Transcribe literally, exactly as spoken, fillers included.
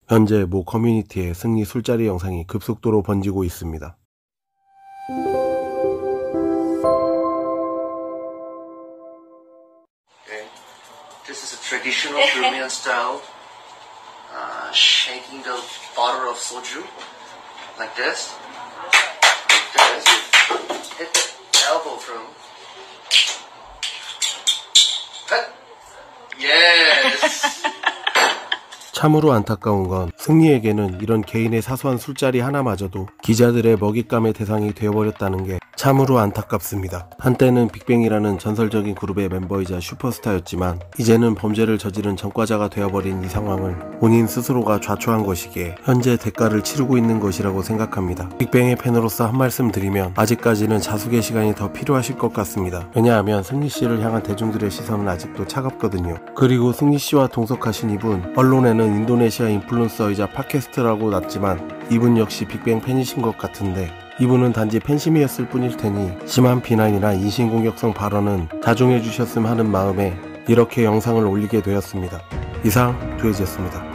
현재 모 커뮤니티에 승리 술자리 영상이 급속도로 번지고 있습니다. Okay. This is a traditional Korean style uh, shaking the bottle of soju like this. Like this. Hit the elbow through. Cut. Yes. 참으로 안타까운 건 승리에게는 이런 개인의 사소한 술자리 하나마저도 기자들의 먹잇감의 대상이 되어버렸다는 게 참으로 안타깝습니다. 한때는 빅뱅이라는 전설적인 그룹의 멤버이자 슈퍼스타였지만 이제는 범죄를 저지른 전과자가 되어버린 이 상황을 본인 스스로가 좌초한 것이기에 현재 대가를 치르고 있는 것이라고 생각합니다. 빅뱅의 팬으로서 한 말씀 드리면 아직까지는 자숙의 시간이 더 필요하실 것 같습니다. 왜냐하면 승리씨를 향한 대중들의 시선은 아직도 차갑거든요. 그리고 승리씨와 동석하신 이분, 언론에는 인도네시아 인플루언서이자 팟캐스트라고 났지만 이분 역시 빅뱅 팬이신 것 같은데 이분은 단지 팬심이었을 뿐일 테니 심한 비난이나 인신공격성 발언은 자중해 주셨음 하는 마음에 이렇게 영상을 올리게 되었습니다. 이상 두해지였습니다.